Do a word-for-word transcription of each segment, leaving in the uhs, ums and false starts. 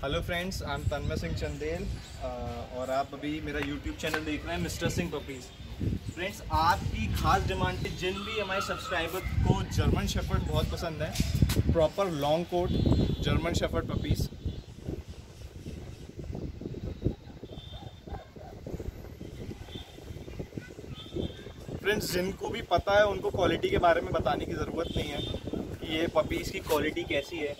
Hello friends, I am Tanmay Singh Chandel और आप अभी मेरा यूट्यूब चैनल देख रहे हैं मिस्टर सिंह पपीज़। फ्रेंड्स, आपकी खास डिमांड थी, जिन भी हमारे सब्सक्राइबर को जर्मन शेफर्ड बहुत पसंद है, proper long coat German shepherd puppies. Friends, जिनको भी पता है उनको क्वालिटी के बारे में बताने की ज़रूरत नहीं है कि ये पपीज़ की क्वालिटी कैसी है।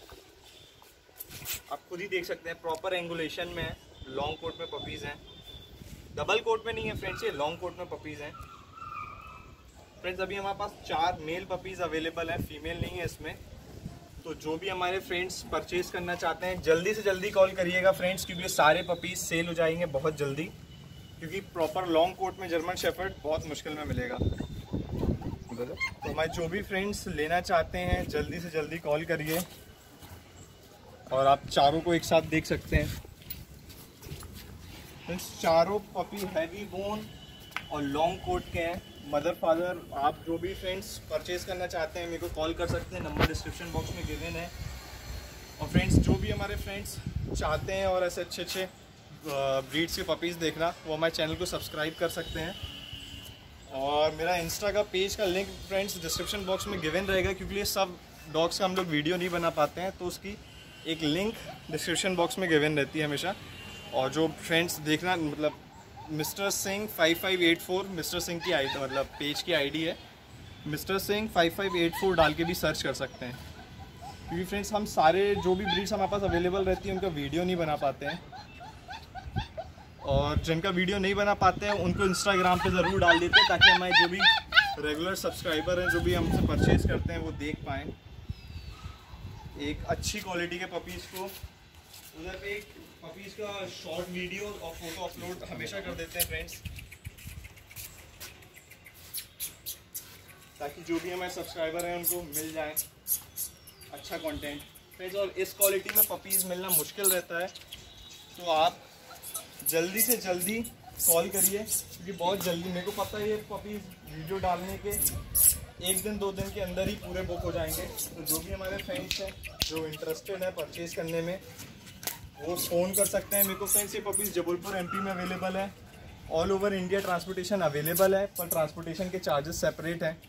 आप खुद ही देख सकते हैं, प्रॉपर एंगुलेशन में लॉन्ग कोट में पपीज़ हैं, डबल कोट में नहीं है फ्रेंड्स, ये लॉन्ग कोट में पपीज़ हैं। फ्रेंड्स, अभी हमारे पास चार मेल पपीज़ अवेलेबल हैं, फीमेल नहीं है इसमें। तो जो भी हमारे फ्रेंड्स परचेज़ करना चाहते हैं, जल्दी से जल्दी कॉल करिएगा फ्रेंड्स, क्योंकि सारे पपीज़ सेल हो जाएंगे बहुत जल्दी, क्योंकि प्रॉपर लॉन्ग कोट में जर्मन शेफर्ड बहुत मुश्किल में मिलेगा। तो हमारे जो भी फ्रेंड्स लेना चाहते हैं, जल्दी से जल्दी कॉल करिए और आप चारों को एक साथ देख सकते हैं। फ्रेंड्स, चारों पपी हैवी बोन और लॉन्ग कोट के हैं। मदर फादर, आप जो भी फ्रेंड्स परचेज़ करना चाहते हैं मेरे को कॉल कर सकते हैं, नंबर डिस्क्रिप्शन बॉक्स में गिवन है। और फ्रेंड्स, जो भी हमारे फ्रेंड्स चाहते हैं और ऐसे अच्छे अच्छे ब्रीड्स के पपीज़ देखना, वो हमारे चैनल को सब्सक्राइब कर सकते हैं। और मेरा इंस्टा का पेज का लिंक फ्रेंड्स डिस्क्रिप्शन बॉक्स में गिवन रहेगा, क्योंकि ये सब डॉग्स का हम लोग वीडियो नहीं बना पाते हैं, तो उसकी एक लिंक डिस्क्रिप्शन बॉक्स में गिवन रहती है हमेशा। और जो फ्रेंड्स देखना, मतलब mister Singh five five eight four mister Singh की आई मतलब पेज की आईडी है, mister Singh five five eight four डाल के भी सर्च कर सकते हैं। क्योंकि फ्रेंड्स, हम सारे जो भी ब्रीड्स हमारे पास अवेलेबल रहती है उनका वीडियो नहीं बना पाते हैं, और जिनका वीडियो नहीं बना पाते हैं उनको इंस्टाग्राम पे ज़रूर डाल देते हैं, ताकि हमारे जो भी रेगुलर सब्सक्राइबर हैं, जो भी हमसे परचेज़ करते हैं, वो देख पाएँ एक अच्छी क्वालिटी के पपीज़ को। उधर पे एक पपीज़ का शॉर्ट वीडियो और फोटो अपलोड हमेशा कर देते हैं फ्रेंड्स, ताकि जो भी हमारे सब्सक्राइबर हैं उनको मिल जाए अच्छा कंटेंट फ्रेंड्स। और इस क्वालिटी में पपीज़ मिलना मुश्किल रहता है, तो आप जल्दी से जल्दी कॉल करिए, क्योंकि बहुत जल्दी, मेरे को पता है ये पपीज़ वीडियो डालने के एक दिन दो दिन के अंदर ही पूरे बुक हो जाएंगे। तो जो भी हमारे फ्रेंड्स हैं जो इंटरेस्टेड है परचेज़ करने में, वो फ़ोन कर सकते हैं मेरे को। फ्रेंड्स, ये पपीज़ जबलपुर एमपी में अवेलेबल है, all over India transportation available है, पर ट्रांसपोर्टेशन के चार्जेस सेपरेट हैं।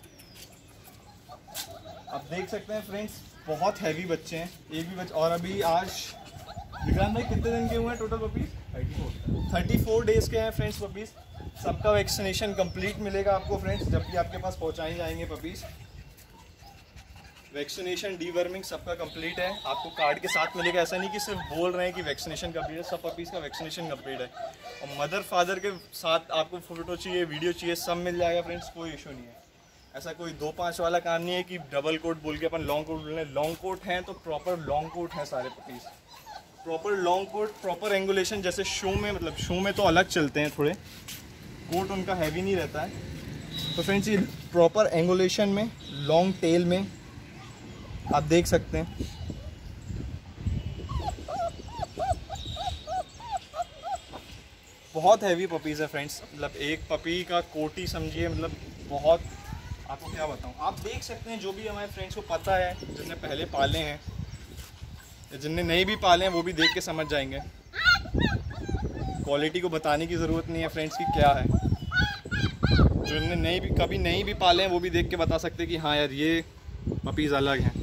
आप देख सकते हैं फ्रेंड्स, बहुत हैवी बच्चे हैं, एक भी बच्चा। और अभी आज विक्रांत भाई कितने दिन के हुए हैं total puppies? Thirty four days के हैं फ्रेंड्स पपीज़। सबका वैक्सीनेशन कंप्लीट मिलेगा आपको फ्रेंड्स, जब भी आपके पास पहुंचाए जाएंगे पपीज़। वैक्सीनेशन, डीवर्मिंग सबका कंप्लीट है, आपको कार्ड के साथ मिलेगा। ऐसा नहीं कि सिर्फ बोल रहे हैं कि वैक्सीनेशन कंप्लीट है, सब पपीज़ का वैक्सीनेशन कंप्लीट है। और मदर फादर के साथ आपको फ़ोटो चाहिए, वीडियो चाहिए, सब मिल जाएगा फ्रेंड्स, कोई इशू नहीं है। ऐसा कोई दो पाँच वाला काम नहीं है कि डबल कोट बोल के अपन लॉन्ग कोट बोल रहे हैं। लॉन्ग कोट हैं तो प्रॉपर लॉन्ग कोट हैं सारे puppies, proper long coat, proper angulation. जैसे शो में, मतलब शो में तो अलग चलते हैं थोड़े, कोट उनका हैवी नहीं रहता है। तो फ्रेंड्स, ये प्रॉपर एंगुलेशन में लॉन्ग टेल में आप देख सकते हैं। बहुत हैवी पपीज़ है फ्रेंड्स, मतलब एक पपी का कोट ही समझिए, मतलब बहुत, आपको क्या बताऊं। आप देख सकते हैं, जो भी हमारे फ्रेंड्स को पता है, जिनने पहले पाले हैं, जिनने नहीं भी पाले हैं, वो भी देख के समझ जाएंगे। क्वालिटी को बताने की ज़रूरत नहीं है फ्रेंड्स की क्या है। जिनने नहीं भी कभी नहीं भी पाले हैं, वो भी देख के बता सकते हैं कि हाँ यार, ये पपीज़ अलग हैं।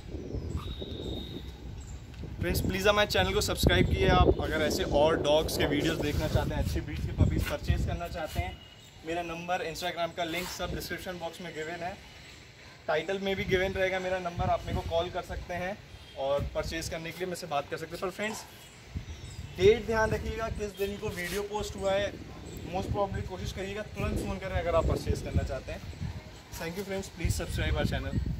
फ्रेंड्स, प्लीज़ हमारे चैनल को सब्सक्राइब किए आप, अगर ऐसे और डॉग्स के वीडियोस देखना चाहते हैं, अच्छी ब्रीड के पपीज़ परचेज़ करना चाहते हैं। मेरा नंबर, इंस्टाग्राम का लिंक सब डिस्क्रिप्शन बॉक्स में गिवन है, टाइटल में भी गिवन रहेगा मेरा नंबर। आप मेरे को कॉल कर सकते हैं और परचेज़ करने के लिए मेरे से बात कर सकते हैं। पर फ्रेंड्स, डेट ध्यान रखिएगा, किस दिन को वीडियो पोस्ट हुआ है। मोस्ट प्रॉब्ली कोशिश करिएगा तुरंत फ़ोन करें अगर आप परचेज़ करना चाहते हैं। Thank you friends, please subscribe our channel.